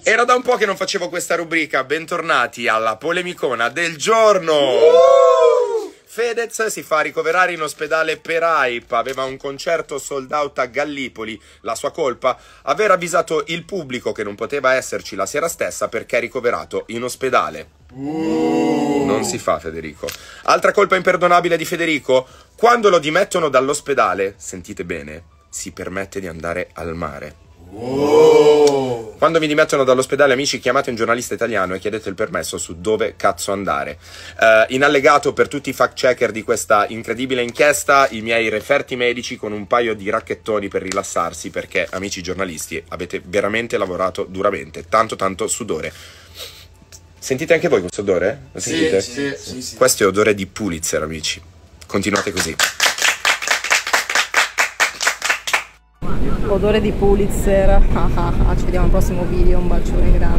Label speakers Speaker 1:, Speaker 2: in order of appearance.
Speaker 1: Era da un po' che non facevo questa rubrica, bentornati alla polemicona del giorno! Fedez si fa ricoverare in ospedale per hype, aveva un concerto sold out a Gallipoli, la sua colpa? Aver avvisato il pubblico che non poteva esserci la sera stessa perché è ricoverato in ospedale. Non si fa, Federico. Altra colpa imperdonabile di Federico? Quando lo dimettono dall'ospedale, sentite bene, si permette di andare al mare. Quando vi dimettono dall'ospedale, amici, chiamate un giornalista italiano e chiedete il permesso su dove cazzo andare. In allegato per tutti i fact checker di questa incredibile inchiesta, i miei referti medici con un paio di racchettoni per rilassarsi, perché, amici giornalisti, avete veramente lavorato duramente, tanto sudore. Sentite anche voi questo odore? Lo sentite?
Speaker 2: Sì.
Speaker 1: Questo è odore di Pulitzer, amici. Continuate così.
Speaker 3: Odore di Pulitzer. Ci vediamo al prossimo video, un bacione grande.